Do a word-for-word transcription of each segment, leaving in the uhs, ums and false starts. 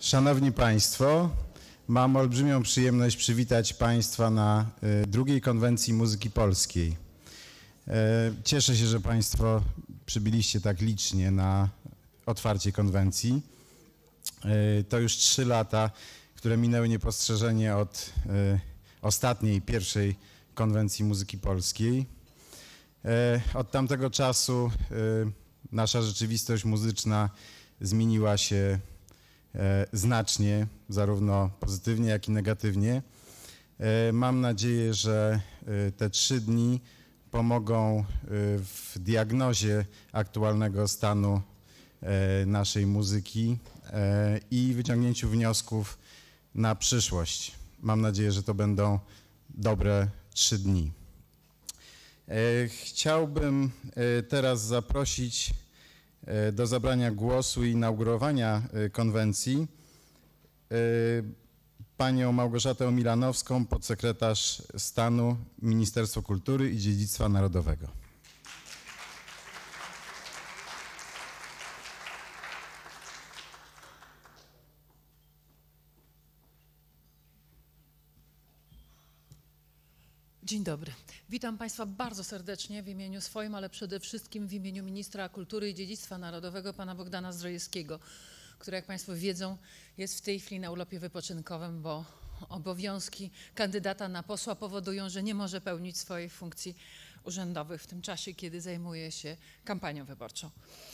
Szanowni Państwo, mam olbrzymią przyjemność przywitać Państwa na drugiej konwencji muzyki polskiej. Cieszę się, że Państwo przybyliście tak licznie na otwarcie konwencji. To już trzy lata, które minęły niepostrzeżenie od ostatniej, pierwszej konwencji muzyki polskiej. Od tamtego czasu nasza rzeczywistość muzyczna zmieniła się znacznie, zarówno pozytywnie, jak i negatywnie. Mam nadzieję, że te trzy dni pomogą w diagnozie aktualnego stanu naszej muzyki i wyciągnięciu wniosków na przyszłość. Mam nadzieję, że to będą dobre trzy dni. Chciałbym teraz zaprosić do zabrania głosu i inaugurowania konwencji panią Małgorzatę Milanowską, podsekretarz stanu Ministerstwo Kultury i Dziedzictwa Narodowego. Dzień dobry. Witam Państwa bardzo serdecznie w imieniu swoim, ale przede wszystkim w imieniu Ministra Kultury i Dziedzictwa Narodowego, pana Bogdana Zdrojewskiego, który, jak Państwo wiedzą, jest w tej chwili na urlopie wypoczynkowym, bo obowiązki kandydata na posła powodują, że nie może pełnić swoich funkcji urzędowych w tym czasie, kiedy zajmuje się kampanią wyborczą.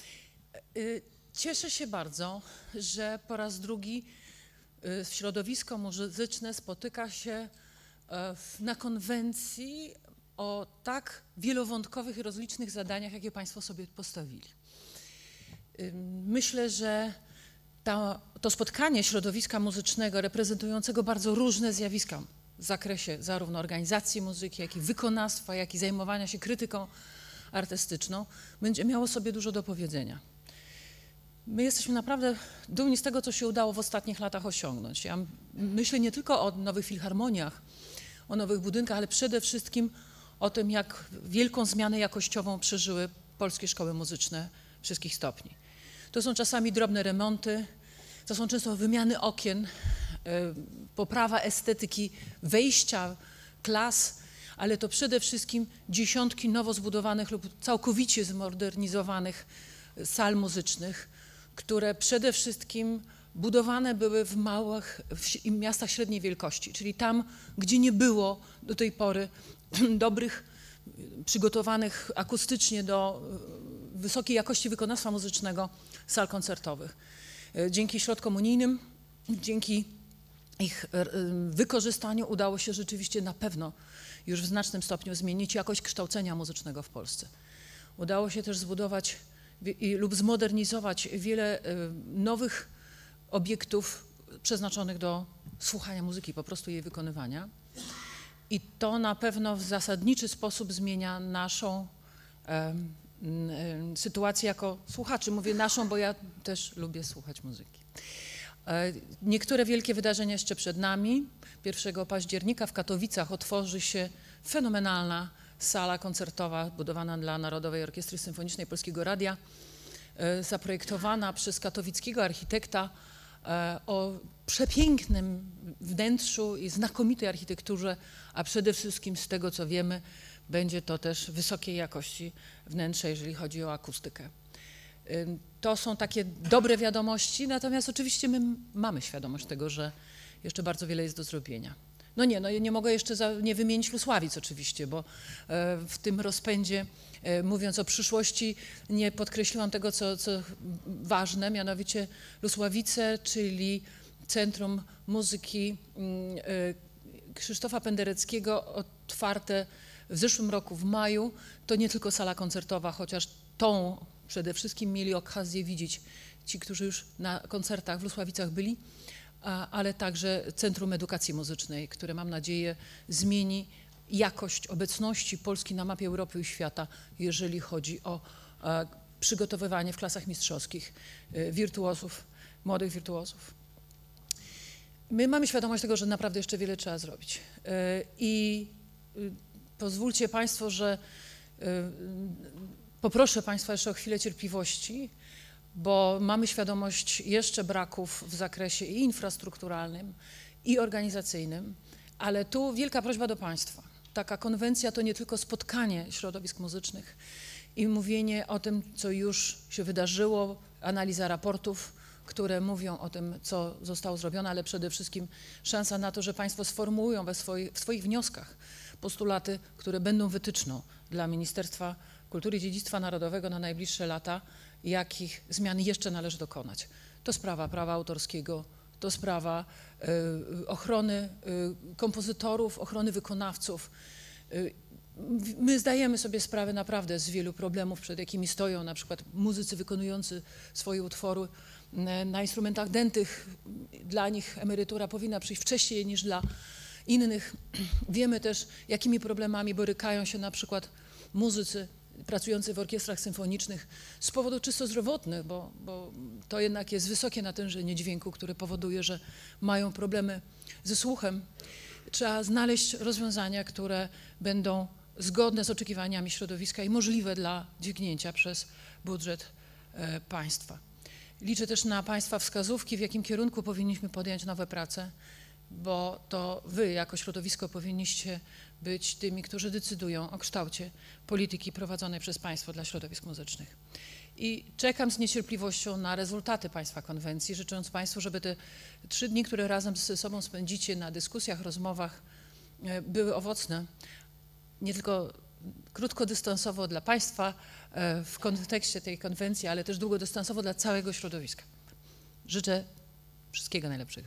Cieszę się bardzo, że po raz drugi środowisko muzyczne spotyka się na konwencji o tak wielowątkowych i rozlicznych zadaniach, jakie Państwo sobie postawili. Myślę, że ta, to spotkanie środowiska muzycznego reprezentującego bardzo różne zjawiska w zakresie zarówno organizacji muzyki, jak i wykonawstwa, jak i zajmowania się krytyką artystyczną będzie miało sobie dużo do powiedzenia. My jesteśmy naprawdę dumni z tego, co się udało w ostatnich latach osiągnąć. Ja myślę nie tylko o nowych filharmoniach, o nowych budynkach, ale przede wszystkim o tym, jak wielką zmianę jakościową przeżyły polskie szkoły muzyczne wszystkich stopni. To są czasami drobne remonty, to są często wymiany okien, poprawa estetyki wejścia, klas, ale to przede wszystkim dziesiątki nowo zbudowanych lub całkowicie zmodernizowanych sal muzycznych, które przede wszystkim budowane były w małych w miastach średniej wielkości, czyli tam, gdzie nie było do tej pory dobrych, przygotowanych akustycznie do wysokiej jakości wykonawstwa muzycznego sal koncertowych. Dzięki środkom unijnym, dzięki ich wykorzystaniu udało się rzeczywiście na pewno już w znacznym stopniu zmienić jakość kształcenia muzycznego w Polsce. Udało się też zbudować lub zmodernizować wiele nowych obiektów przeznaczonych do słuchania muzyki, po prostu jej wykonywania. I to na pewno w zasadniczy sposób zmienia naszą e, e, sytuację jako słuchaczy. Mówię naszą, bo ja też lubię słuchać muzyki. E, niektóre wielkie wydarzenia jeszcze przed nami. pierwszego października w Katowicach otworzy się fenomenalna sala koncertowa budowana dla Narodowej Orkiestry Symfonicznej Polskiego Radia, e, zaprojektowana przez katowickiego architekta o przepięknym wnętrzu i znakomitej architekturze, a przede wszystkim z tego, co wiemy, będzie to też wysokiej jakości wnętrze, jeżeli chodzi o akustykę. To są takie dobre wiadomości, natomiast oczywiście my mamy świadomość tego, że jeszcze bardzo wiele jest do zrobienia. No nie, no nie mogę jeszcze za, nie wymienić Lusławic oczywiście, bo w tym rozpędzie, mówiąc o przyszłości, nie podkreśliłam tego, co, co ważne, mianowicie Lusławice, czyli Centrum Muzyki Krzysztofa Pendereckiego, otwarte w zeszłym roku w maju. To nie tylko sala koncertowa, chociaż tą przede wszystkim mieli okazję widzieć ci, którzy już na koncertach w Lusławicach byli, ale także Centrum Edukacji Muzycznej, które mam nadzieję zmieni jakość obecności Polski na mapie Europy i świata, jeżeli chodzi o przygotowywanie w klasach mistrzowskich wirtuozów, młodych wirtuozów. My mamy świadomość tego, że naprawdę jeszcze wiele trzeba zrobić. I pozwólcie Państwo, że poproszę Państwa jeszcze o chwilę cierpliwości, bo mamy świadomość jeszcze braków w zakresie i infrastrukturalnym, i organizacyjnym, ale tu wielka prośba do Państwa. Taka konwencja to nie tylko spotkanie środowisk muzycznych i mówienie o tym, co już się wydarzyło, analiza raportów, które mówią o tym, co zostało zrobione, ale przede wszystkim szansa na to, że Państwo sformułują we swoich, w swoich wnioskach postulaty, które będą wytyczną dla Ministerstwa Kultury i Dziedzictwa Narodowego na najbliższe lata, jakich zmian jeszcze należy dokonać. To sprawa prawa autorskiego, to sprawa y, ochrony y, kompozytorów, ochrony wykonawców. Y, my zdajemy sobie sprawę naprawdę z wielu problemów, przed jakimi stoją na przykład muzycy wykonujący swoje utwory na instrumentach dętych. Dla nich emerytura powinna przyjść wcześniej niż dla innych. Wiemy też, jakimi problemami borykają się na przykład muzycy pracujący w orkiestrach symfonicznych z powodu czysto zdrowotnych, bo, bo to jednak jest wysokie natężenie dźwięku, które powoduje, że mają problemy ze słuchem. Trzeba znaleźć rozwiązania, które będą zgodne z oczekiwaniami środowiska i możliwe dla dźwignięcia przez budżet e, państwa. Liczę też na Państwa wskazówki, w jakim kierunku powinniśmy podjąć nowe prace, bo to Wy jako środowisko powinniście być tymi, którzy decydują o kształcie polityki prowadzonej przez Państwo dla środowisk muzycznych. I czekam z niecierpliwością na rezultaty Państwa konwencji, życząc Państwu, żeby te trzy dni, które razem ze sobą spędzicie na dyskusjach, rozmowach, były owocne, nie tylko krótkodystansowo dla Państwa w kontekście tej konwencji, ale też długodystansowo dla całego środowiska. Życzę wszystkiego najlepszego.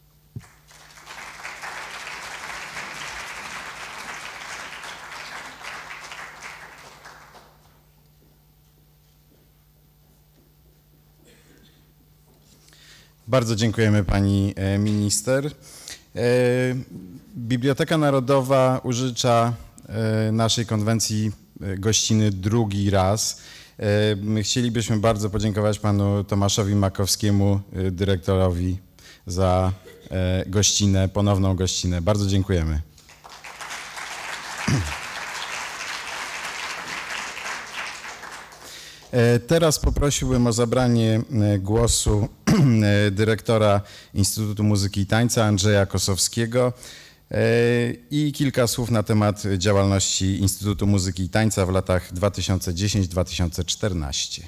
Bardzo dziękujemy pani minister. Biblioteka Narodowa użycza naszej konwencji gościny drugi raz. My chcielibyśmy bardzo podziękować panu Tomaszowi Makowskiemu, dyrektorowi, za gościnę, ponowną gościnę. Bardzo dziękujemy. Teraz poprosiłbym o zabranie głosu dyrektora Instytutu Muzyki i Tańca Andrzeja Kosowskiego i kilka słów na temat działalności Instytutu Muzyki i Tańca w latach dwa tysiące dziesiątym do dwa tysiące czternastego.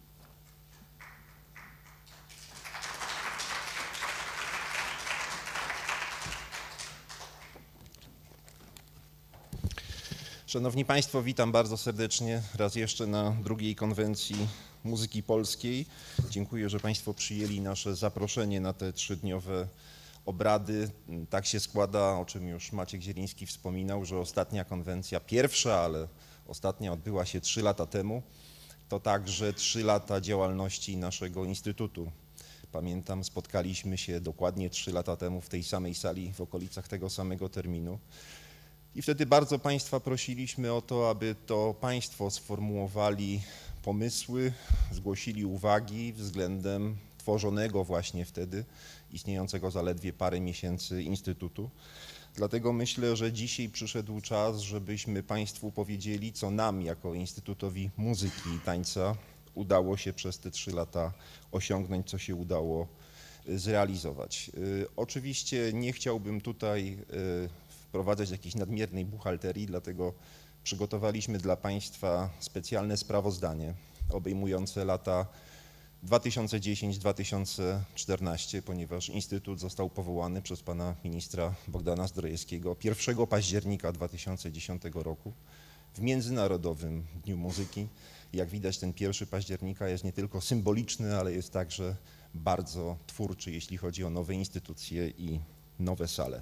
Szanowni Państwo, witam bardzo serdecznie raz jeszcze na drugiej konwencji muzyki polskiej. Dziękuję, że Państwo przyjęli nasze zaproszenie na te trzydniowe obrady. Tak się składa, o czym już Maciek Zieliński wspominał, że ostatnia konwencja, pierwsza, ale ostatnia odbyła się trzy lata temu. To także trzy lata działalności naszego Instytutu. Pamiętam, spotkaliśmy się dokładnie trzy lata temu w tej samej sali, w okolicach tego samego terminu. I wtedy bardzo Państwa prosiliśmy o to, aby to Państwo sformułowali pomysły, zgłosili uwagi względem tworzonego właśnie wtedy, istniejącego zaledwie parę miesięcy Instytutu. Dlatego myślę, że dzisiaj przyszedł czas, żebyśmy Państwu powiedzieli, co nam jako Instytutowi Muzyki i Tańca udało się przez te trzy lata osiągnąć, co się udało zrealizować. Oczywiście nie chciałbym tutaj wprowadzać jakiejś nadmiernej buchalterii, dlatego przygotowaliśmy dla Państwa specjalne sprawozdanie obejmujące lata dwa tysiące dziesiąty do dwa tysiące czternastego, ponieważ Instytut został powołany przez pana ministra Bogdana Zdrojewskiego pierwszego października dwa tysiące dziesiątego roku w Międzynarodowym Dniu Muzyki. Jak widać, ten pierwszy października jest nie tylko symboliczny, ale jest także bardzo twórczy, jeśli chodzi o nowe instytucje i nowe sale.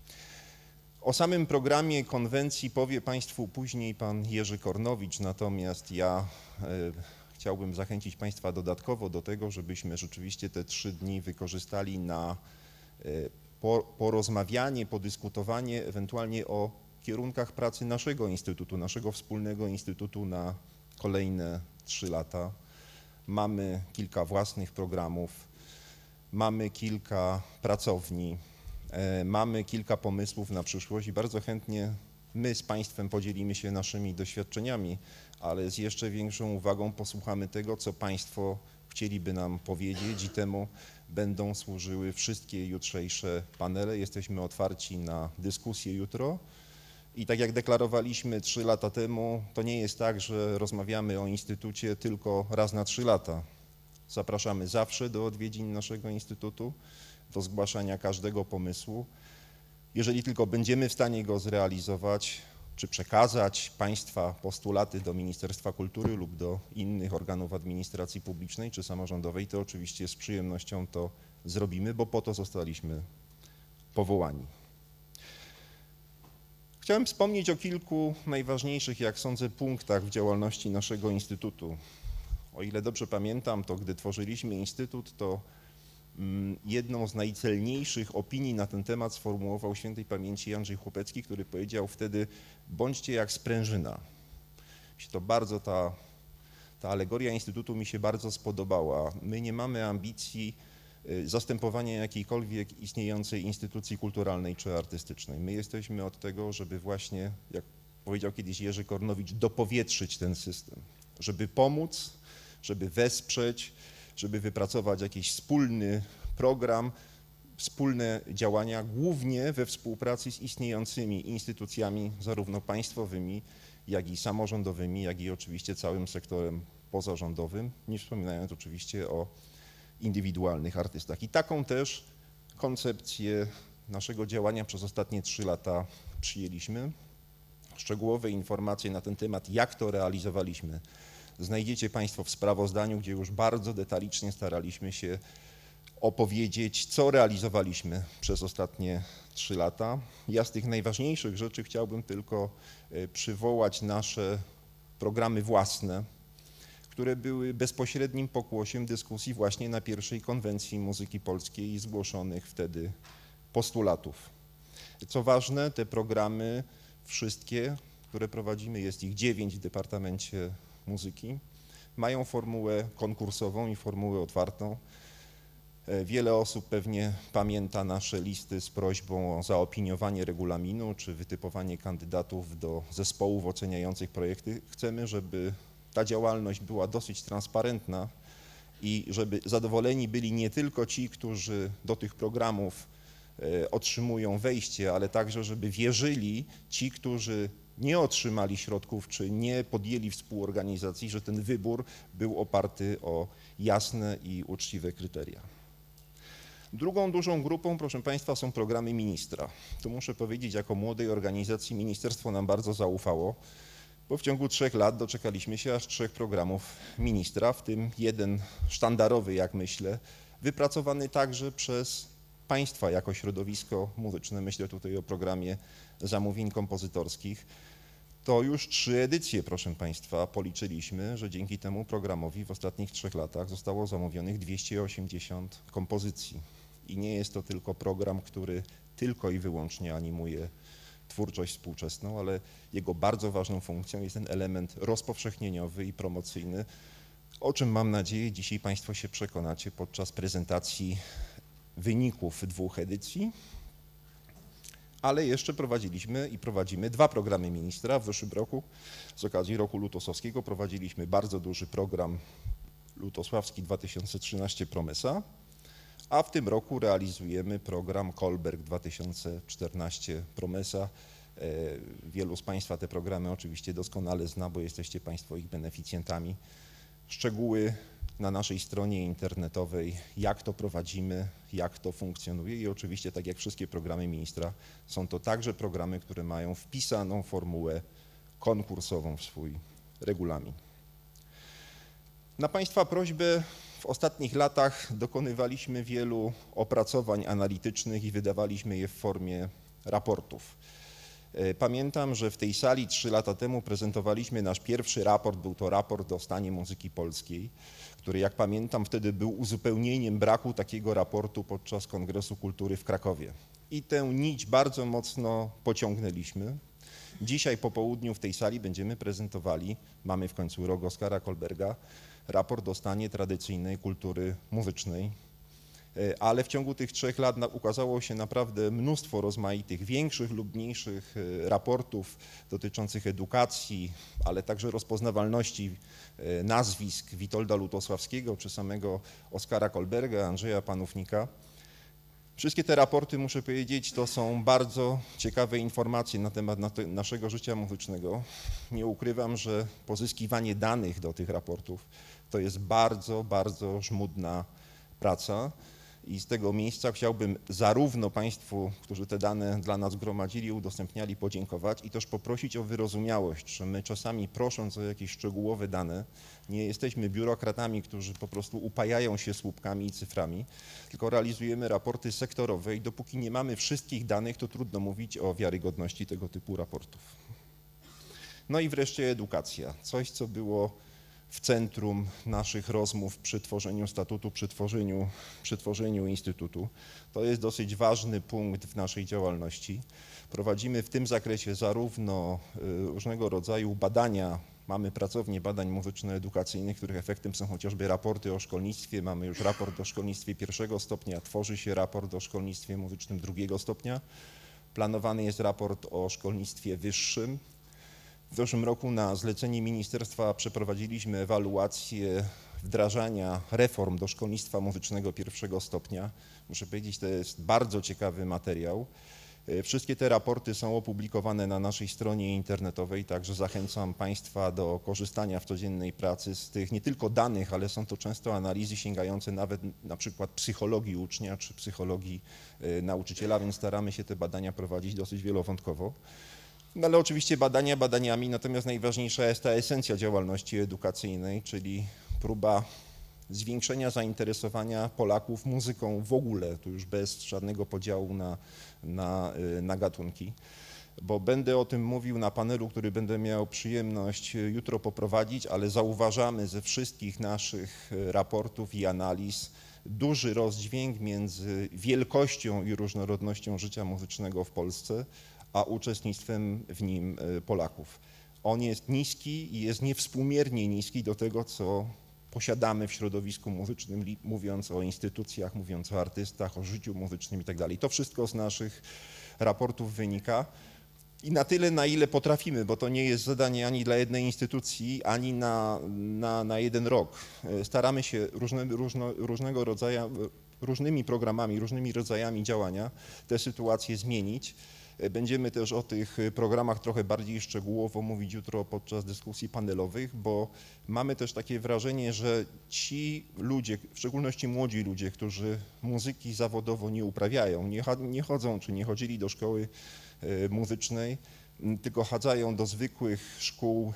O samym programie konwencji powie Państwu później pan Jerzy Kornowicz, natomiast ja e, chciałbym zachęcić Państwa dodatkowo do tego, żebyśmy rzeczywiście te trzy dni wykorzystali na e, po, porozmawianie, podyskutowanie ewentualnie o kierunkach pracy naszego Instytutu, naszego wspólnego Instytutu na kolejne trzy lata. Mamy kilka własnych programów, mamy kilka pracowni, mamy kilka pomysłów na przyszłość i bardzo chętnie my z Państwem podzielimy się naszymi doświadczeniami, ale z jeszcze większą uwagą posłuchamy tego, co Państwo chcieliby nam powiedzieć i temu będą służyły wszystkie jutrzejsze panele. Jesteśmy otwarci na dyskusję jutro. I tak jak deklarowaliśmy trzy lata temu, to nie jest tak, że rozmawiamy o Instytucie tylko raz na trzy lata. Zapraszamy zawsze do odwiedzin naszego Instytutu, do zgłaszania każdego pomysłu. Jeżeli tylko będziemy w stanie go zrealizować, czy przekazać Państwa postulaty do Ministerstwa Kultury lub do innych organów administracji publicznej czy samorządowej, to oczywiście z przyjemnością to zrobimy, bo po to zostaliśmy powołani. Chciałem wspomnieć o kilku najważniejszych, jak sądzę, punktach w działalności naszego Instytutu. O ile dobrze pamiętam, to gdy tworzyliśmy Instytut, to jedną z najcelniejszych opinii na ten temat sformułował świętej pamięci Andrzej Chłopecki, który powiedział wtedy: bądźcie jak sprężyna. To bardzo ta, ta alegoria Instytutu mi się bardzo spodobała. My nie mamy ambicji zastępowania jakiejkolwiek istniejącej instytucji kulturalnej czy artystycznej. My jesteśmy od tego, żeby właśnie, jak powiedział kiedyś Jerzy Kornowicz, dopowietrzyć ten system, żeby pomóc, żeby wesprzeć, żeby wypracować jakiś wspólny program, wspólne działania, głównie we współpracy z istniejącymi instytucjami, zarówno państwowymi, jak i samorządowymi, jak i oczywiście całym sektorem pozarządowym, nie wspominając oczywiście o indywidualnych artystach. I taką też koncepcję naszego działania przez ostatnie trzy lata przyjęliśmy. Szczegółowe informacje na ten temat, jak to realizowaliśmy, znajdziecie Państwo w sprawozdaniu, gdzie już bardzo detalicznie staraliśmy się opowiedzieć, co realizowaliśmy przez ostatnie trzy lata. Ja z tych najważniejszych rzeczy chciałbym tylko przywołać nasze programy własne, które były bezpośrednim pokłosiem dyskusji właśnie na pierwszej konwencji muzyki polskiej i zgłoszonych wtedy postulatów. Co ważne, te programy wszystkie, które prowadzimy, jest ich dziewięć w Departamencie Muzyki, mają formułę konkursową i formułę otwartą. Wiele osób pewnie pamięta nasze listy z prośbą o zaopiniowanie regulaminu czy wytypowanie kandydatów do zespołów oceniających projekty. Chcemy, żeby ta działalność była dosyć transparentna i żeby zadowoleni byli nie tylko ci, którzy do tych programów otrzymują wejście, ale także, żeby wierzyli ci, którzy nie otrzymali środków czy nie podjęli współorganizacji, że ten wybór był oparty o jasne i uczciwe kryteria. Drugą dużą grupą, proszę Państwa, są programy ministra. Tu muszę powiedzieć, jako młodej organizacji ministerstwo nam bardzo zaufało, bo w ciągu trzech lat doczekaliśmy się aż trzech programów ministra, w tym jeden sztandarowy, jak myślę, wypracowany także przez Państwa jako środowisko muzyczne. Myślę tutaj o programie zamówień kompozytorskich. To już trzy edycje, proszę Państwa, policzyliśmy, że dzięki temu programowi w ostatnich trzech latach zostało zamówionych dwieście osiemdziesiąt kompozycji. I nie jest to tylko program, który tylko i wyłącznie animuje twórczość współczesną, ale jego bardzo ważną funkcją jest ten element rozpowszechnieniowy i promocyjny, o czym mam nadzieję dzisiaj Państwo się przekonacie podczas prezentacji wyników dwóch edycji. Ale jeszcze prowadziliśmy i prowadzimy dwa programy ministra. W zeszłym roku z okazji roku lutosławskiego prowadziliśmy bardzo duży program lutosławski dwa tysiące trzynaście Promesa, a w tym roku realizujemy program Kolberg dwa tysiące czternaście Promesa. Wielu z Państwa te programy oczywiście doskonale zna, bo jesteście Państwo ich beneficjentami. Szczegóły na naszej stronie internetowej, jak to prowadzimy, jak to funkcjonuje i oczywiście, tak jak wszystkie programy ministra, są to także programy, które mają wpisaną formułę konkursową w swój regulamin. Na Państwa prośbę w ostatnich latach dokonywaliśmy wielu opracowań analitycznych i wydawaliśmy je w formie raportów. Pamiętam, że w tej sali trzy lata temu prezentowaliśmy nasz pierwszy raport, był to raport o stanie muzyki polskiej, który, jak pamiętam, wtedy był uzupełnieniem braku takiego raportu podczas Kongresu Kultury w Krakowie. I tę nić bardzo mocno pociągnęliśmy. Dzisiaj po południu w tej sali będziemy prezentowali, mamy w końcu rok Oskara Kolberga, raport o stanie tradycyjnej kultury muzycznej. ale w ciągu tych trzech lat ukazało się naprawdę mnóstwo rozmaitych, większych lub mniejszych raportów dotyczących edukacji, ale także rozpoznawalności nazwisk Witolda Lutosławskiego czy samego Oskara Kolberga, Andrzeja Panównika. Wszystkie te raporty, muszę powiedzieć, to są bardzo ciekawe informacje na temat naszego życia muzycznego. Nie ukrywam, że pozyskiwanie danych do tych raportów to jest bardzo, bardzo żmudna praca i z tego miejsca chciałbym zarówno Państwu, którzy te dane dla nas gromadzili, udostępniali, podziękować i też poprosić o wyrozumiałość, że my czasami prosząc o jakieś szczegółowe dane, nie jesteśmy biurokratami, którzy po prostu upajają się słupkami i cyframi, tylko realizujemy raporty sektorowe i dopóki nie mamy wszystkich danych, to trudno mówić o wiarygodności tego typu raportów. No i wreszcie edukacja, coś co było w centrum naszych rozmów przy tworzeniu statutu, przy tworzeniu, przy tworzeniu instytutu. To jest dosyć ważny punkt w naszej działalności. Prowadzimy w tym zakresie zarówno różnego rodzaju badania, mamy pracownie badań muzyczno-edukacyjnych, których efektem są chociażby raporty o szkolnictwie. Mamy już raport o szkolnictwie pierwszego stopnia, tworzy się raport o szkolnictwie muzycznym drugiego stopnia. Planowany jest raport o szkolnictwie wyższym. W zeszłym roku na zlecenie ministerstwa przeprowadziliśmy ewaluację wdrażania reform do szkolnictwa muzycznego pierwszego stopnia. Muszę powiedzieć, to jest bardzo ciekawy materiał. Wszystkie te raporty są opublikowane na naszej stronie internetowej, także zachęcam Państwa do korzystania w codziennej pracy z tych nie tylko danych, ale są to często analizy sięgające nawet na przykład psychologii ucznia czy psychologii nauczyciela, więc staramy się te badania prowadzić dosyć wielowątkowo. No ale oczywiście badania badaniami, natomiast najważniejsza jest ta esencja działalności edukacyjnej, czyli próba zwiększenia zainteresowania Polaków muzyką w ogóle, tu już bez żadnego podziału na, na, na gatunki, bo będę o tym mówił na panelu, który będę miał przyjemność jutro poprowadzić, ale zauważamy ze wszystkich naszych raportów i analiz duży rozdźwięk między wielkością i różnorodnością życia muzycznego w Polsce, a uczestnictwem w nim Polaków. On jest niski i jest niewspółmiernie niski do tego, co posiadamy w środowisku muzycznym, mówiąc o instytucjach, mówiąc o artystach, o życiu muzycznym i tak dalej. To wszystko z naszych raportów wynika i na tyle, na ile potrafimy, bo to nie jest zadanie ani dla jednej instytucji, ani na, na, na jeden rok. Staramy się różne, różno, różnego rodzaju, różnymi programami, różnymi rodzajami działania te sytuacje zmienić. Będziemy też o tych programach trochę bardziej szczegółowo mówić jutro podczas dyskusji panelowych, bo mamy też takie wrażenie, że ci ludzie, w szczególności młodzi ludzie, którzy muzyki zawodowo nie uprawiają, nie, nie chodzą czy nie chodzili do szkoły muzycznej, tylko chadzają do zwykłych szkół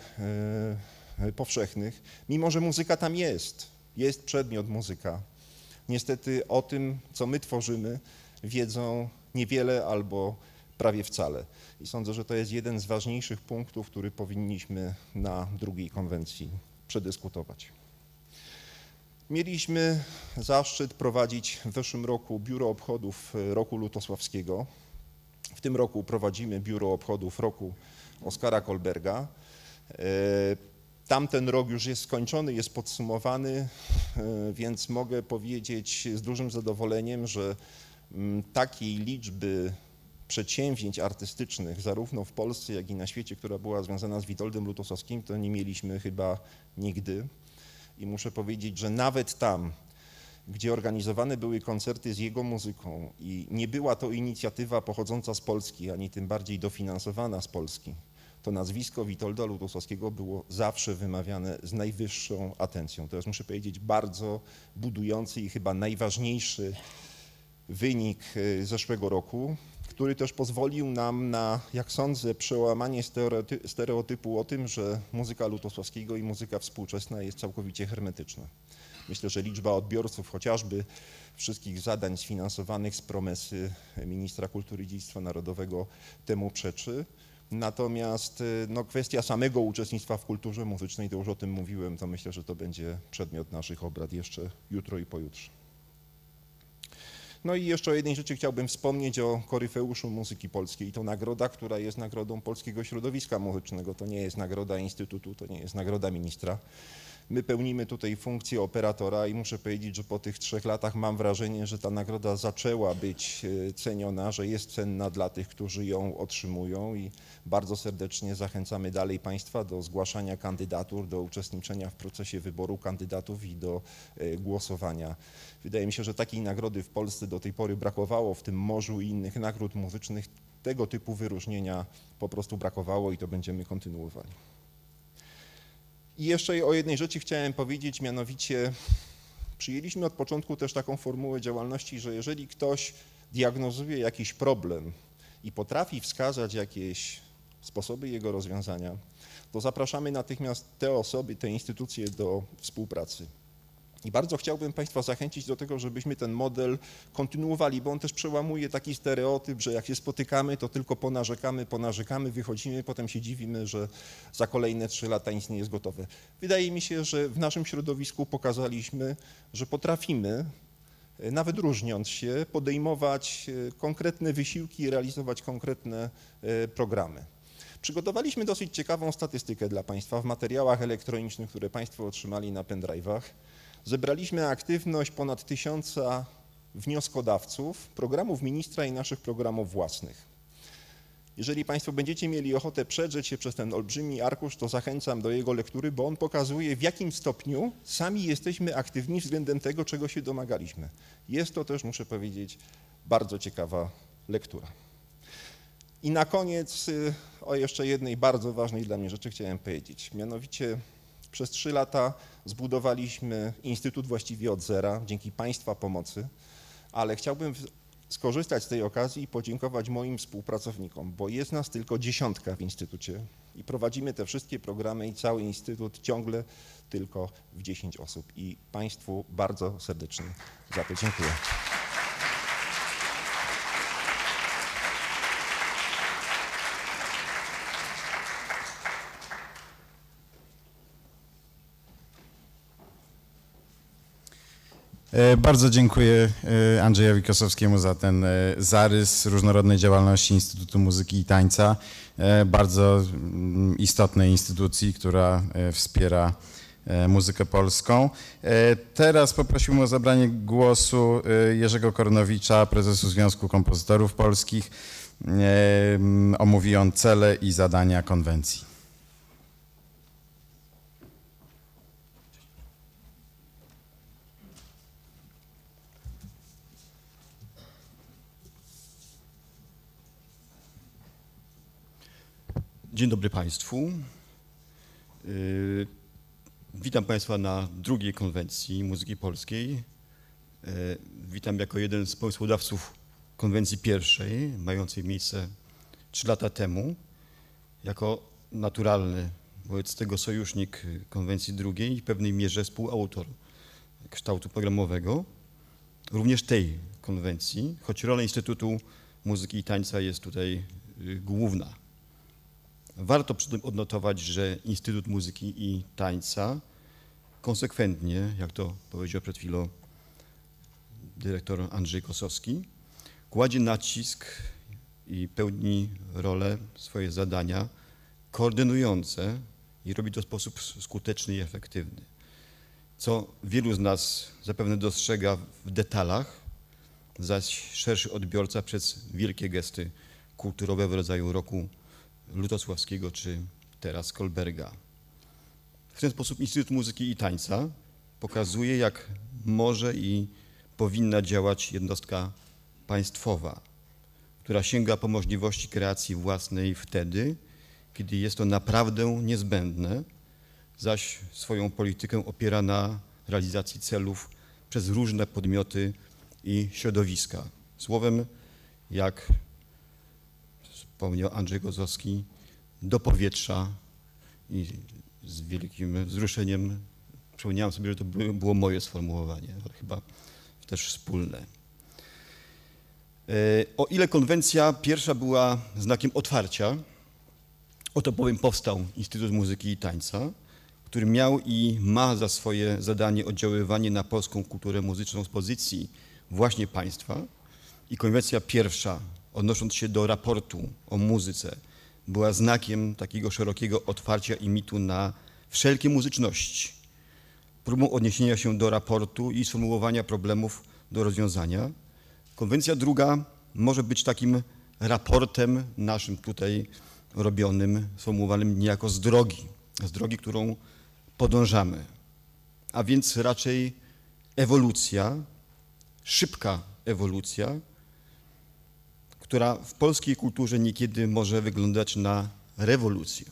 powszechnych, mimo że muzyka tam jest, jest przedmiot muzyka. Niestety o tym, co my tworzymy, wiedzą niewiele albo prawie wcale. I sądzę, że to jest jeden z ważniejszych punktów, który powinniśmy na drugiej konwencji przedyskutować. Mieliśmy zaszczyt prowadzić w zeszłym roku Biuro Obchodów Roku Lutosławskiego. W tym roku prowadzimy Biuro Obchodów Roku Oskara Kolberga. Tamten rok już jest skończony, jest podsumowany, więc mogę powiedzieć z dużym zadowoleniem, że takiej liczby przedsięwzięć artystycznych, zarówno w Polsce, jak i na świecie, która była związana z Witoldem Lutosławskim, to nie mieliśmy chyba nigdy. I muszę powiedzieć, że nawet tam, gdzie organizowane były koncerty z jego muzyką i nie była to inicjatywa pochodząca z Polski, ani tym bardziej dofinansowana z Polski, to nazwisko Witolda Lutosławskiego było zawsze wymawiane z najwyższą atencją. To jest, muszę powiedzieć, bardzo budujący i chyba najważniejszy wynik zeszłego roku, który też pozwolił nam na, jak sądzę, przełamanie stereotypu o tym, że muzyka Lutosławskiego i muzyka współczesna jest całkowicie hermetyczna. Myślę, że liczba odbiorców chociażby wszystkich zadań sfinansowanych z promesy ministra kultury i dziedzictwa narodowego temu przeczy. Natomiast no, kwestia samego uczestnictwa w kulturze muzycznej, to już o tym mówiłem, to myślę, że to będzie przedmiot naszych obrad jeszcze jutro i pojutrze. No i jeszcze o jednej rzeczy chciałbym wspomnieć, o koryfeuszu muzyki polskiej. To nagroda, która jest nagrodą polskiego środowiska muzycznego. To nie jest nagroda instytutu, to nie jest nagroda ministra. My pełnimy tutaj funkcję operatora i muszę powiedzieć, że po tych trzech latach mam wrażenie, że ta nagroda zaczęła być ceniona, że jest cenna dla tych, którzy ją otrzymują i bardzo serdecznie zachęcamy dalej Państwa do zgłaszania kandydatur, do uczestniczenia w procesie wyboru kandydatów i do głosowania. Wydaje mi się, że takiej nagrody w Polsce do tej pory brakowało, w tym morzu innych nagród muzycznych. Tego typu wyróżnienia po prostu brakowało i to będziemy kontynuowali. I jeszcze o jednej rzeczy chciałem powiedzieć, mianowicie przyjęliśmy od początku też taką formułę działalności, że jeżeli ktoś diagnozuje jakiś problem i potrafi wskazać jakieś sposoby jego rozwiązania, to zapraszamy natychmiast te osoby, te instytucje do współpracy. I bardzo chciałbym Państwa zachęcić do tego, żebyśmy ten model kontynuowali, bo on też przełamuje taki stereotyp, że jak się spotykamy, to tylko ponarzekamy, ponarzekamy, wychodzimy, potem się dziwimy, że za kolejne trzy lata nic nie jest gotowe. Wydaje mi się, że w naszym środowisku pokazaliśmy, że potrafimy, nawet różniąc się, podejmować konkretne wysiłki i realizować konkretne programy. Przygotowaliśmy dosyć ciekawą statystykę dla Państwa w materiałach elektronicznych, które Państwo otrzymali na pendrive'ach. Zebraliśmy aktywność ponad tysiąca wnioskodawców programów ministra i naszych programów własnych. Jeżeli Państwo będziecie mieli ochotę przedrzeć się przez ten olbrzymi arkusz, to zachęcam do jego lektury, bo on pokazuje, w jakim stopniu sami jesteśmy aktywni względem tego, czego się domagaliśmy. Jest to też, muszę powiedzieć, bardzo ciekawa lektura. I na koniec o jeszcze jednej bardzo ważnej dla mnie rzeczy chciałem powiedzieć. Mianowicie przez trzy lata zbudowaliśmy instytut właściwie od zera, dzięki Państwa pomocy, ale chciałbym skorzystać z tej okazji i podziękować moim współpracownikom, bo jest nas tylko dziesiątka w instytucie i prowadzimy te wszystkie programy i cały instytut ciągle tylko w dziesięć osób. I Państwu bardzo serdecznie za to dziękuję. Bardzo dziękuję Andrzejowi Kosowskiemu za ten zarys różnorodnej działalności Instytutu Muzyki i Tańca, bardzo istotnej instytucji, która wspiera muzykę polską. Teraz poprosiłbym o zabranie głosu Jerzego Kornowicza, prezesu Związku Kompozytorów Polskich. Omówi on cele i zadania konwencji. Dzień dobry Państwu. Witam Państwa na drugiej konwencji muzyki polskiej. Witam jako jeden z pomysłodawców konwencji pierwszej, mającej miejsce trzy lata temu, jako naturalny wobec tego sojusznik konwencji drugiej i w pewnej mierze współautor kształtu programowego również tej konwencji, choć rola Instytutu Muzyki i Tańca jest tutaj główna. Warto przy tym odnotować, że Instytut Muzyki i Tańca konsekwentnie, jak to powiedział przed chwilą dyrektor Andrzej Kosowski, kładzie nacisk i pełni rolę, swoje zadania koordynujące i robi to w sposób skuteczny i efektywny, co wielu z nas zapewne dostrzega w detalach, zaś szerszy odbiorca przez wielkie gesty kulturowe w rodzaju roku Lutosławskiego czy teraz Kolberga. W ten sposób Instytut Muzyki i Tańca pokazuje, jak może i powinna działać jednostka państwowa, która sięga po możliwości kreacji własnej wtedy, kiedy jest to naprawdę niezbędne, zaś swoją politykę opiera na realizacji celów przez różne podmioty i środowiska. Słowem, jak wspomniał Andrzej Kosowski, do powietrza i z wielkim wzruszeniem przypomniałem sobie, że to było moje sformułowanie, ale chyba też wspólne. O ile konwencja pierwsza była znakiem otwarcia, oto bowiem powstał Instytut Muzyki i Tańca, który miał i ma za swoje zadanie oddziaływanie na polską kulturę muzyczną z pozycji właśnie państwa i konwencja pierwsza, odnosząc się do raportu o muzyce, była znakiem takiego szerokiego otwarcia i mitu na wszelkie muzyczności, próbą odniesienia się do raportu i sformułowania problemów do rozwiązania. Konwencja druga może być takim raportem naszym tutaj robionym, sformułowanym niejako z drogi, z drogi, którą podążamy. A więc raczej ewolucja, szybka ewolucja, która w polskiej kulturze niekiedy może wyglądać na rewolucję.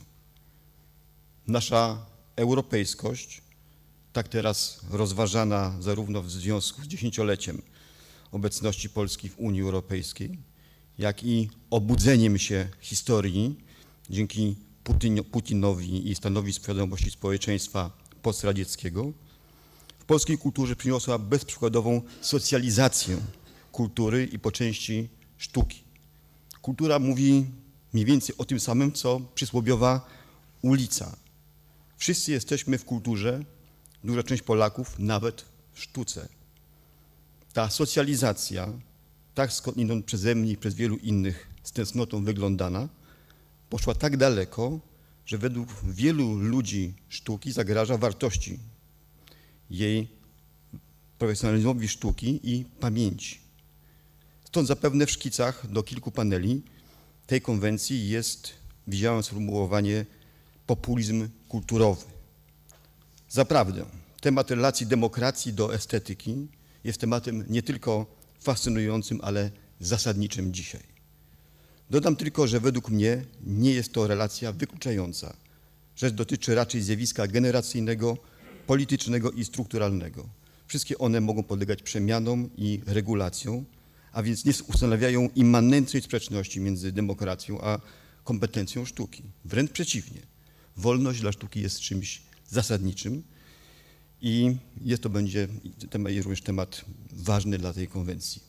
Nasza europejskość, tak teraz rozważana zarówno w związku z dziesięcioleciem obecności Polski w Unii Europejskiej, jak i obudzeniem się historii dzięki Putinowi i stanowi świadomości społeczeństwa postradzieckiego, w polskiej kulturze przyniosła bezprzykładową socjalizację kultury i po części sztuki. Kultura mówi mniej więcej o tym samym, co przysłowiowa ulica. Wszyscy jesteśmy w kulturze, duża część Polaków nawet w sztuce. Ta socjalizacja, tak skądinąd przeze mnie i przez wielu innych z tęsknotą wyglądana, poszła tak daleko, że według wielu ludzi sztuki zagraża wartości jej profesjonalizmowi sztuki i pamięci. Stąd zapewne w szkicach do kilku paneli tej konwencji jest, widziałem sformułowanie, populizm kulturowy. Zaprawdę, temat relacji demokracji do estetyki jest tematem nie tylko fascynującym, ale zasadniczym dzisiaj. Dodam tylko, że według mnie nie jest to relacja wykluczająca. Rzecz dotyczy raczej zjawiska generacyjnego, politycznego i strukturalnego. Wszystkie one mogą podlegać przemianom i regulacjom, a więc nie ustanawiają immanentnej sprzeczności między demokracją a kompetencją sztuki. Wręcz przeciwnie. Wolność dla sztuki jest czymś zasadniczym i jest to będzie temat, również temat ważny dla tej konwencji.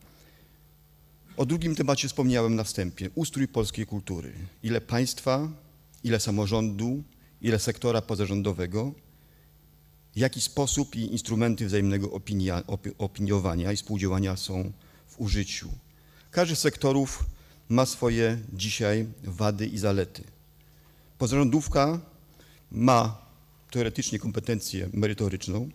O drugim temacie wspomniałem na wstępie. Ustrój polskiej kultury. Ile państwa, ile samorządu, ile sektora pozarządowego, w jaki sposób i instrumenty wzajemnego opinia, opiniowania i współdziałania są w użyciu. Każdy z sektorów ma swoje dzisiaj wady i zalety. Pozarządówka ma teoretycznie kompetencję merytoryczną,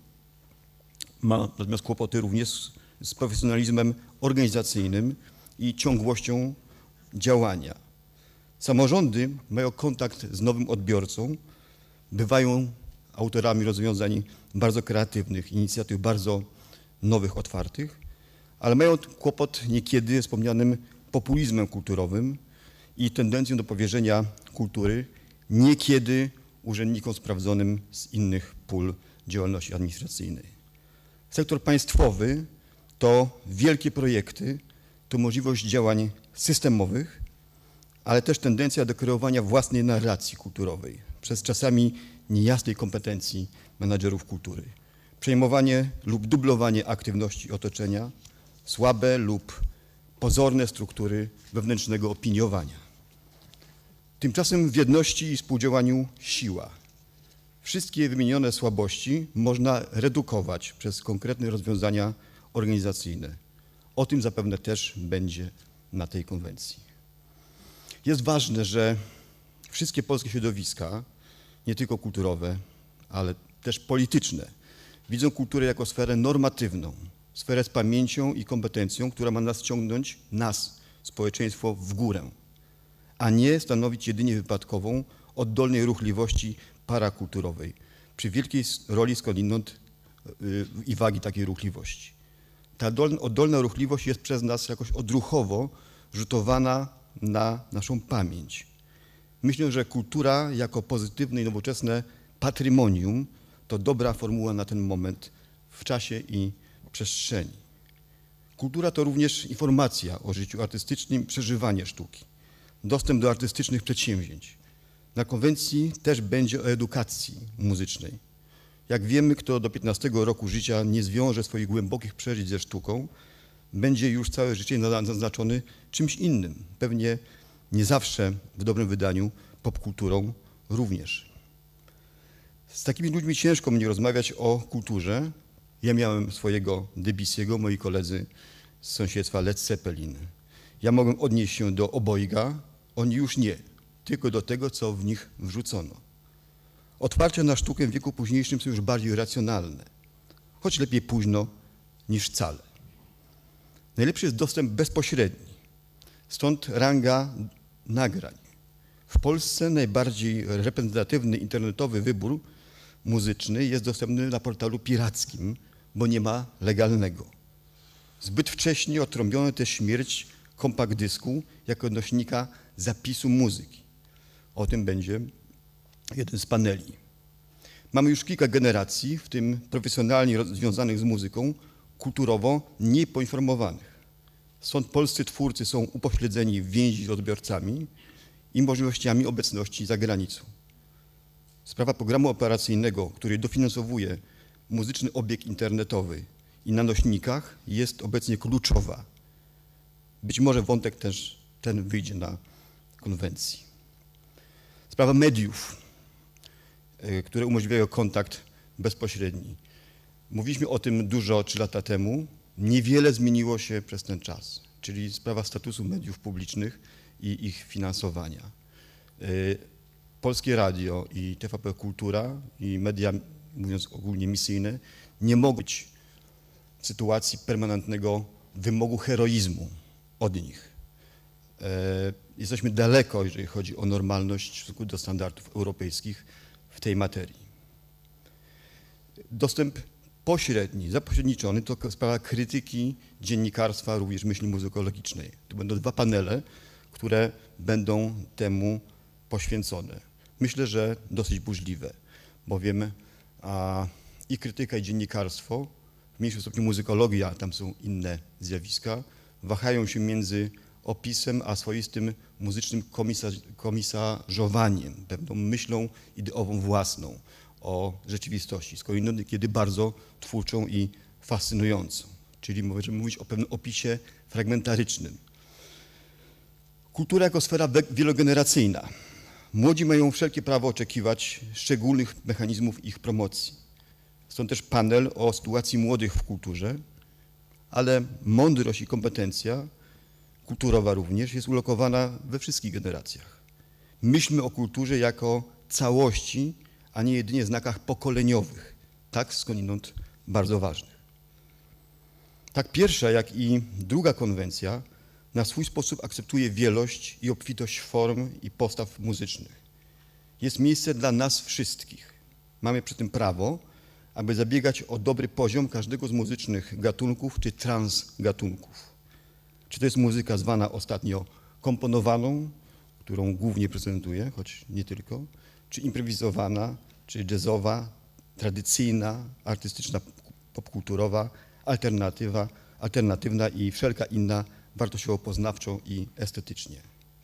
ma natomiast kłopoty również z, z profesjonalizmem organizacyjnym i ciągłością działania. Samorządy mają kontakt z nowym odbiorcą, bywają autorami rozwiązań bardzo kreatywnych, inicjatyw bardzo nowych, otwartych, ale mają kłopot niekiedy z wspomnianym populizmem kulturowym i tendencją do powierzenia kultury niekiedy urzędnikom sprawdzonym z innych pól działalności administracyjnej. Sektor państwowy to wielkie projekty, to możliwość działań systemowych, ale też tendencja do kreowania własnej narracji kulturowej przez czasami niejasnej kompetencji menadżerów kultury. Przejmowanie lub dublowanie aktywności otoczenia, słabe lub pozorne struktury wewnętrznego opiniowania. Tymczasem w jedności i współdziałaniu siła. Wszystkie wymienione słabości można redukować przez konkretne rozwiązania organizacyjne. O tym zapewne też będzie na tej konwencji. Jest ważne, że wszystkie polskie środowiska, nie tylko kulturowe, ale też polityczne, widzą kulturę jako sferę normatywną, sferę z pamięcią i kompetencją, która ma nas ciągnąć, nas, społeczeństwo, w górę, a nie stanowić jedynie wypadkową, oddolnej ruchliwości parakulturowej, przy wielkiej roli skądinąd yy, i wagi takiej ruchliwości. Ta oddolna ruchliwość jest przez nas jakoś odruchowo rzutowana na naszą pamięć. Myślę, że kultura jako pozytywne i nowoczesne patrymonium to dobra formuła na ten moment w czasie i przestrzeni. Kultura to również informacja o życiu artystycznym, przeżywanie sztuki, dostęp do artystycznych przedsięwzięć. Na konwencji też będzie o edukacji muzycznej. Jak wiemy, kto do piętnastego roku życia nie zwiąże swoich głębokich przeżyć ze sztuką, będzie już całe życie naznaczony czymś innym. Pewnie nie zawsze w dobrym wydaniu popkulturą również. Z takimi ludźmi ciężko mnie rozmawiać o kulturze. Ja miałem swojego Debussy'ego, moi koledzy z sąsiedztwa Led Zeppelin. Ja mogłem odnieść się do obojga, oni już nie, tylko do tego, co w nich wrzucono. Otwarcia na sztukę w wieku późniejszym są już bardziej racjonalne, choć lepiej późno niż wcale. Najlepszy jest dostęp bezpośredni, stąd ranga nagrań. W Polsce najbardziej reprezentatywny internetowy wybór muzyczny jest dostępny na portalu pirackim, bo nie ma legalnego. Zbyt wcześnie odtrąbiono też śmierć kompakt dysku jako nośnika zapisu muzyki. O tym będzie jeden z paneli. Mamy już kilka generacji, w tym profesjonalnie związanych z muzyką, kulturowo niepoinformowanych. Stąd polscy twórcy są upośledzeni w więzi z odbiorcami i możliwościami obecności za granicą. Sprawa programu operacyjnego, który dofinansowuje muzyczny obieg internetowy i na nośnikach, jest obecnie kluczowa. Być może wątek też ten wyjdzie na konwencji. Sprawa mediów, które umożliwiają kontakt bezpośredni. Mówiliśmy o tym dużo trzy lata temu. Niewiele zmieniło się przez ten czas, czyli sprawa statusu mediów publicznych i ich finansowania. Polskie Radio i T V P Kultura i media, mówiąc ogólnie misyjne, nie mogą być w sytuacji permanentnego wymogu heroizmu od nich. Jesteśmy daleko, jeżeli chodzi o normalność w stosunku do standardów europejskich w tej materii. Dostęp pośredni, zapośredniczony to sprawa krytyki dziennikarstwa, również myśli muzykologicznej. To będą dwa panele, które będą temu poświęcone. Myślę, że dosyć burzliwe, bowiem a, i krytyka, i dziennikarstwo, w mniejszym stopniu muzykologia, tam są inne zjawiska, wahają się między opisem, a swoistym muzycznym komisarz, komisarzowaniem, pewną myślą ideową własną o rzeczywistości, skądinąd kiedy bardzo twórczą i fascynującą. Czyli możemy mówić o pewnym opisie fragmentarycznym. Kultura jako sfera wielogeneracyjna. Młodzi mają wszelkie prawo oczekiwać szczególnych mechanizmów ich promocji. Stąd też panel o sytuacji młodych w kulturze, ale mądrość i kompetencja kulturowa również jest ulokowana we wszystkich generacjach. Myślmy o kulturze jako całości, a nie jedynie znakach pokoleniowych, tak skądinąd bardzo ważnych. Tak pierwsza, jak i druga konwencja na swój sposób akceptuje wielość i obfitość form i postaw muzycznych. Jest miejsce dla nas wszystkich. Mamy przy tym prawo, aby zabiegać o dobry poziom każdego z muzycznych gatunków czy transgatunków. Czy to jest muzyka zwana ostatnio komponowaną, którą głównie prezentuję, choć nie tylko, czy improwizowana, czy jazzowa, tradycyjna, artystyczna, popkulturowa, alternatywa, alternatywna i wszelka inna wartościowo-poznawczo i estetycznie.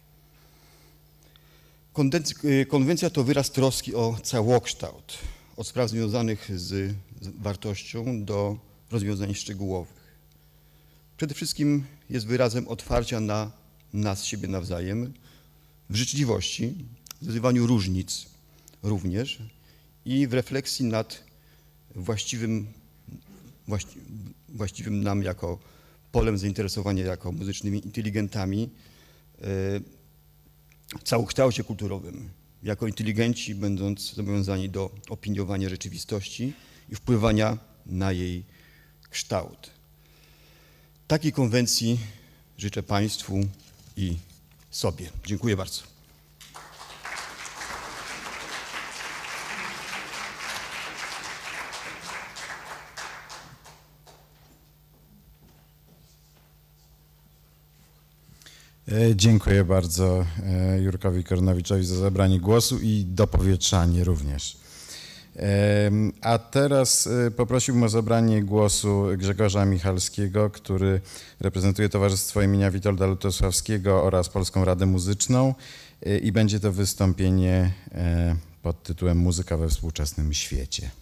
Konwencja to wyraz troski o całokształt, od spraw związanych z wartością do rozwiązań szczegółowych. Przede wszystkim jest wyrazem otwarcia na nas, siebie nawzajem, w życzliwości, w zazywaniu różnic również i w refleksji nad właściwym, właści, właściwym nam jako polem zainteresowania, jako muzycznymi inteligentami w całokształcie kulturowym, jako inteligenci będąc zobowiązani do opiniowania rzeczywistości i wpływania na jej kształt. Takiej konwencji życzę Państwu i sobie. Dziękuję bardzo. Dziękuję bardzo Jurkowi Kornowiczowi za zabranie głosu i dopowietrzanie również. A teraz poprosiłbym o zabranie głosu Grzegorza Michalskiego, który reprezentuje Towarzystwo imienia Witolda Lutosławskiego oraz Polską Radę Muzyczną i będzie to wystąpienie pod tytułem Muzyka we współczesnym świecie.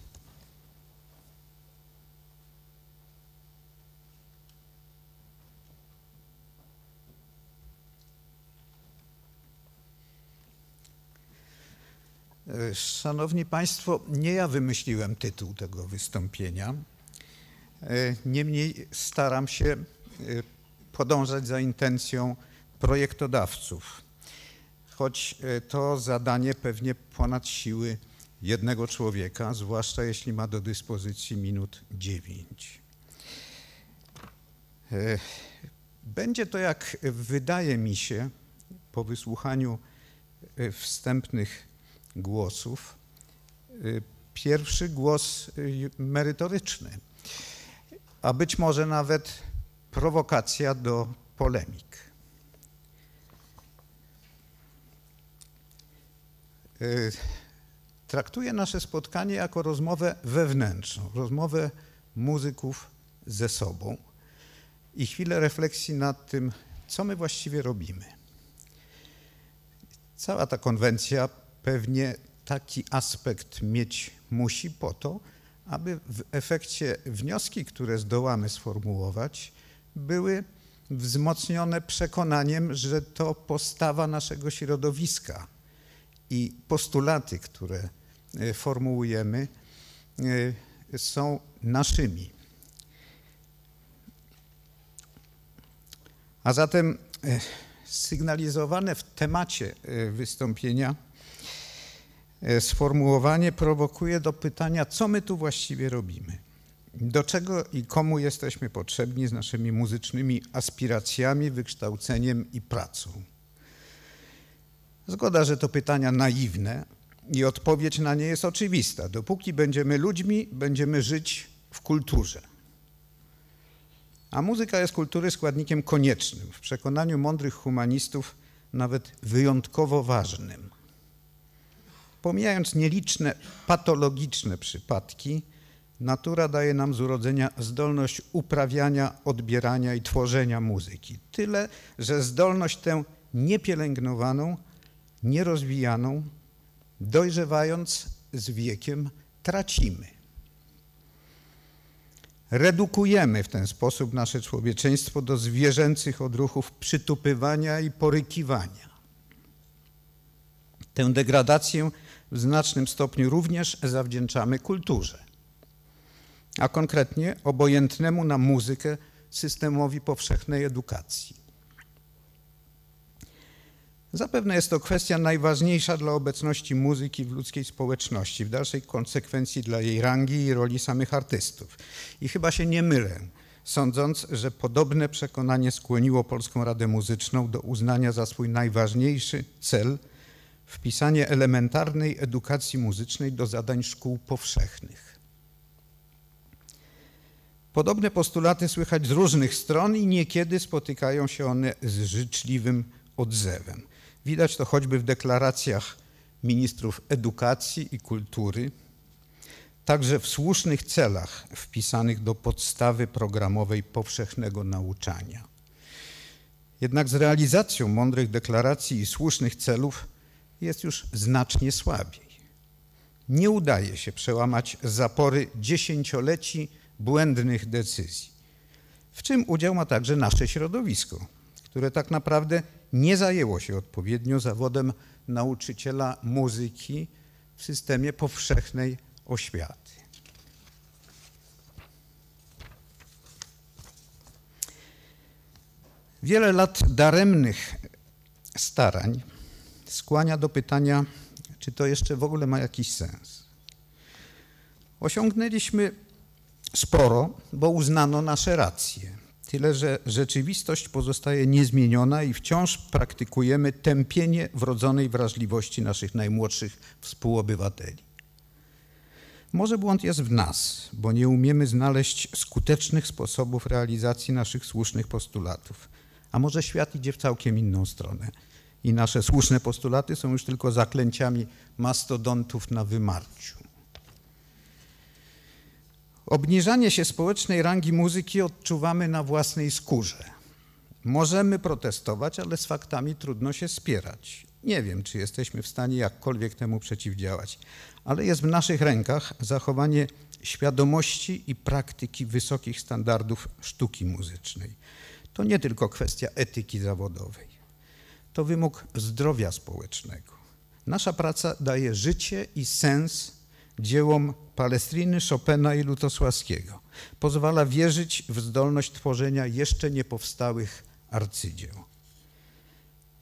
Szanowni Państwo, nie ja wymyśliłem tytuł tego wystąpienia. Niemniej staram się podążać za intencją projektodawców, choć to zadanie pewnie ponad siły jednego człowieka, zwłaszcza jeśli ma do dyspozycji minut dziewięć. Będzie to, jak wydaje mi się, po wysłuchaniu wstępnych głosów, pierwszy głos merytoryczny, a być może nawet prowokacja do polemik. Traktuję nasze spotkanie jako rozmowę wewnętrzną, rozmowę muzyków ze sobą i chwilę refleksji nad tym, co my właściwie robimy. Cała ta konwencja pewnie taki aspekt mieć musi po to, aby w efekcie wnioski, które zdołamy sformułować, były wzmocnione przekonaniem, że to postawa naszego środowiska i postulaty, które formułujemy, są naszymi. A zatem sygnalizowane w temacie wystąpienia sformułowanie prowokuje do pytania, co my tu właściwie robimy, do czego i komu jesteśmy potrzebni z naszymi muzycznymi aspiracjami, wykształceniem i pracą. Zgoda, że to pytania naiwne i odpowiedź na nie jest oczywista. Dopóki będziemy ludźmi, będziemy żyć w kulturze. A muzyka jest kultury składnikiem koniecznym, w przekonaniu mądrych humanistów nawet wyjątkowo ważnym. Pomijając nieliczne patologiczne przypadki, natura daje nam z urodzenia zdolność uprawiania, odbierania i tworzenia muzyki. Tyle, że zdolność tę niepielęgnowaną, nierozwijaną, dojrzewając z wiekiem, tracimy. Redukujemy w ten sposób nasze człowieczeństwo do zwierzęcych odruchów przytupywania i porykiwania. Tę degradację w znacznym stopniu również zawdzięczamy kulturze, a konkretnie obojętnemu na muzykę systemowi powszechnej edukacji. Zapewne jest to kwestia najważniejsza dla obecności muzyki w ludzkiej społeczności, w dalszej konsekwencji dla jej rangi i roli samych artystów. I chyba się nie mylę, sądząc, że podobne przekonanie skłoniło Polską Radę Muzyczną do uznania za swój najważniejszy cel wpisanie elementarnej edukacji muzycznej do zadań szkół powszechnych. Podobne postulaty słychać z różnych stron i niekiedy spotykają się one z życzliwym odzewem. Widać to choćby w deklaracjach ministrów edukacji i kultury, także w słusznych celach wpisanych do podstawy programowej powszechnego nauczania. Jednak z realizacją mądrych deklaracji i słusznych celów jest już znacznie słabiej. Nie udaje się przełamać zapory dziesięcioleci błędnych decyzji, w czym udział ma także nasze środowisko, które tak naprawdę nie zajęło się odpowiednio zawodem nauczyciela muzyki w systemie powszechnej oświaty. Wiele lat daremnych starań skłania do pytania, czy to jeszcze w ogóle ma jakiś sens. Osiągnęliśmy sporo, bo uznano nasze racje. Tyle, że rzeczywistość pozostaje niezmieniona i wciąż praktykujemy tępienie wrodzonej wrażliwości naszych najmłodszych współobywateli. Może błąd jest w nas, bo nie umiemy znaleźć skutecznych sposobów realizacji naszych słusznych postulatów. A może świat idzie w całkiem inną stronę i nasze słuszne postulaty są już tylko zaklęciami mastodontów na wymarciu. Obniżanie się społecznej rangi muzyki odczuwamy na własnej skórze. Możemy protestować, ale z faktami trudno się spierać. Nie wiem, czy jesteśmy w stanie jakkolwiek temu przeciwdziałać, ale jest w naszych rękach zachowanie świadomości i praktyki wysokich standardów sztuki muzycznej. To nie tylko kwestia etyki zawodowej. To wymóg zdrowia społecznego. Nasza praca daje życie i sens dziełom Palestriny, Chopina i Lutosławskiego. Pozwala wierzyć w zdolność tworzenia jeszcze nie powstałych arcydzieł.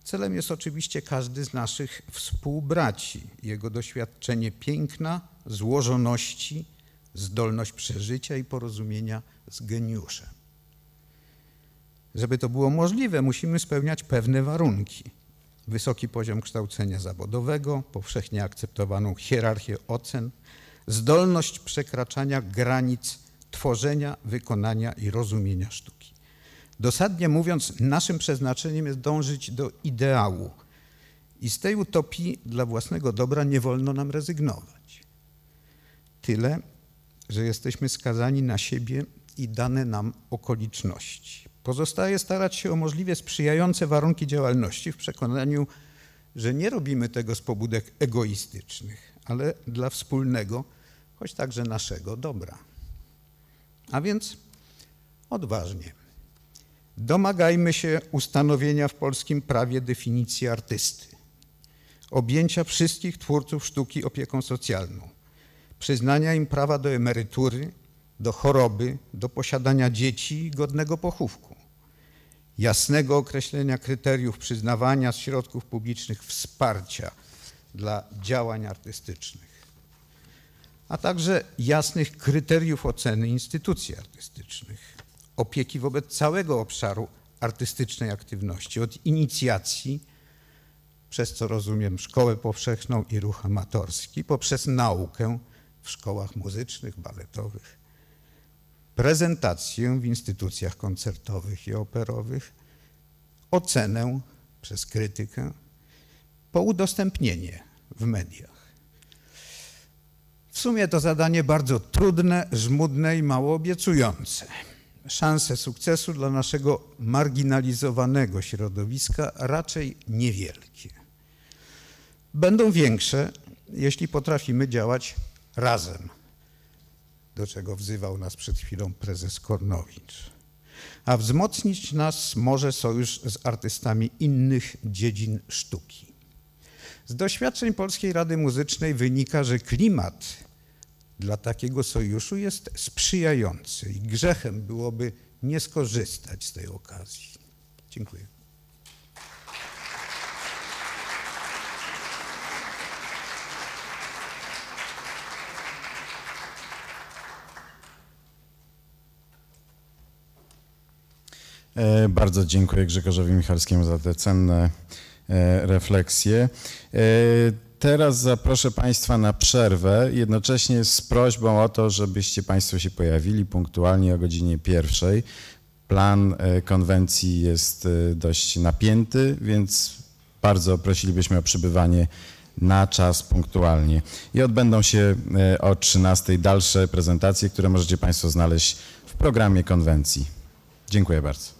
Celem jest oczywiście każdy z naszych współbraci, jego doświadczenie piękna, złożoności, zdolność przeżycia i porozumienia z geniuszem. Żeby to było możliwe, musimy spełniać pewne warunki. Wysoki poziom kształcenia zawodowego, powszechnie akceptowaną hierarchię ocen, zdolność przekraczania granic tworzenia, wykonania i rozumienia sztuki. Dosadnie mówiąc, naszym przeznaczeniem jest dążyć do ideału i z tej utopii dla własnego dobra nie wolno nam rezygnować. Tyle, że jesteśmy skazani na siebie i dane nam okoliczności. Pozostaje starać się o możliwie sprzyjające warunki działalności w przekonaniu, że nie robimy tego z pobudek egoistycznych, ale dla wspólnego, choć także naszego dobra. A więc odważnie. Domagajmy się ustanowienia w polskim prawie definicji artysty, objęcia wszystkich twórców sztuki opieką socjalną, przyznania im prawa do emerytury, do choroby, do posiadania dzieci i godnego pochówku, jasnego określenia kryteriów przyznawania z środków publicznych wsparcia dla działań artystycznych, a także jasnych kryteriów oceny instytucji artystycznych, opieki wobec całego obszaru artystycznej aktywności, od inicjacji, przez co rozumiem szkołę powszechną i ruch amatorski, poprzez naukę w szkołach muzycznych, baletowych, prezentację w instytucjach koncertowych i operowych, ocenę przez krytykę, po udostępnienie w mediach. W sumie to zadanie bardzo trudne, żmudne i mało obiecujące. Szanse sukcesu dla naszego marginalizowanego środowiska raczej niewielkie. Będą większe, jeśli potrafimy działać razem, do czego wzywał nas przed chwilą prezes Kornowicz. A wzmocnić nas może sojusz z artystami innych dziedzin sztuki. Z doświadczeń Polskiej Rady Muzycznej wynika, że klimat dla takiego sojuszu jest sprzyjający i grzechem byłoby nie skorzystać z tej okazji. Dziękuję. Bardzo dziękuję Grzegorzowi Michalskiemu za te cenne refleksje. Teraz zaproszę Państwa na przerwę, jednocześnie z prośbą o to, żebyście Państwo się pojawili punktualnie o godzinie pierwszej. Plan konwencji jest dość napięty, więc bardzo prosilibyśmy o przybywanie na czas punktualnie. I odbędą się o trzynastej dalsze prezentacje, które możecie Państwo znaleźć w programie konwencji. Dziękuję bardzo.